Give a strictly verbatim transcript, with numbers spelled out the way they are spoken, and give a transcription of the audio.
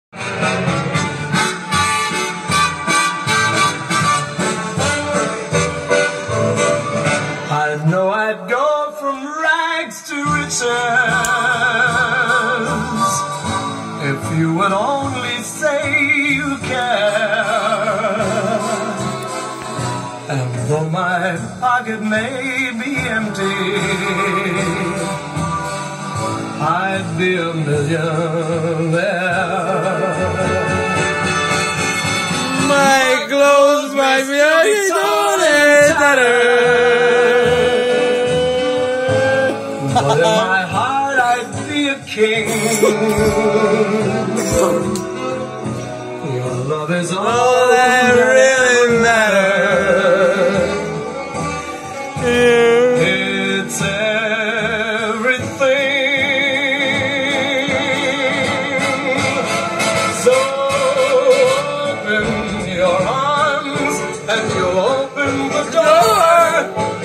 I know I'd go from rags to riches if you would only say you care. And though my pocket may be empty, I'd be a millionaire. My clothes might be only but in my heart I'd be a king. Your love is all, all that really matters. It's everything. So open your arms and you'll open the door.